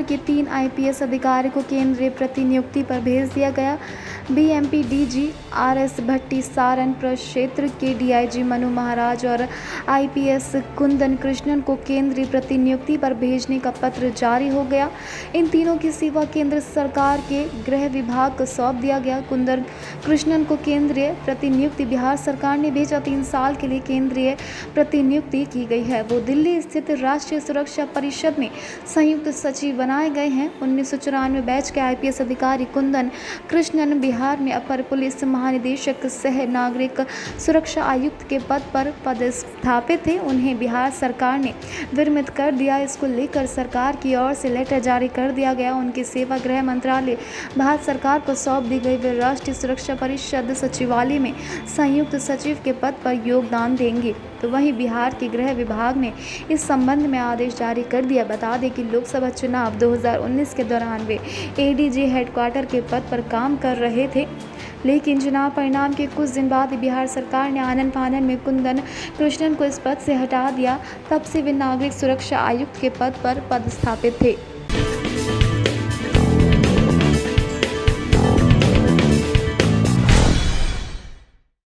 बिहार के 3 आईपीएस अधिकारी को केंद्रीय प्रतिनियुक्ति पर भेज दिया गया। BMP DG RS Bhatti, Saran प्रक्षेत्र के डीआईजी मनु महाराज और आईपीएस कुंदन कृष्णन को केंद्रीय प्रतिनियुक्ति पर भेजने का पत्र जारी हो गया। इन तीनों की सेवा केंद्र सरकार के गृह विभाग को सौंप दिया गया। कुंदन कृष्णन को केंद्रीय प्रतिनियुक्ति बिहार सरकार ने भेजा। 3 साल के लिए केंद्रीय प्रतिनियुक्ति की गई है। वो दिल्ली स्थित राष्ट्रीय सुरक्षा परिषद में संयुक्त सचिव बनाए गए हैं। 1994 बैच के आईपीएस अधिकारी कुंदन कृष्णन बिहार में अपर पुलिस महानिदेशक सह नागरिक सुरक्षा आयुक्त के पद पर पदस्थापित थे। उन्हें बिहार सरकार ने विरमित कर दिया। इसको लेकर सरकार की ओर से लेटर जारी कर दिया गया। उनकी सेवा गृह मंत्रालय भारत सरकार को सौंप दी गई। वे राष्ट्रीय सुरक्षा परिषद सचिवालय में संयुक्त सचिव के पद पर योगदान देंगे। तो वहीं बिहार के गृह विभाग ने इस संबंध में आदेश जारी कर दिया। बता दें कि लोकसभा चुनाव 2019 के दौरान वे एडीजी हेडक्वार्टर के पद पर काम कर रहे थे, लेकिन चुनाव परिणाम के कुछ दिन बाद बिहार सरकार ने आनन फानन में कुंदन कृष्णन को इस पद से हटा दिया। तब से वे नागरिक सुरक्षा आयुक्त के पद पर पदस्थापित थे।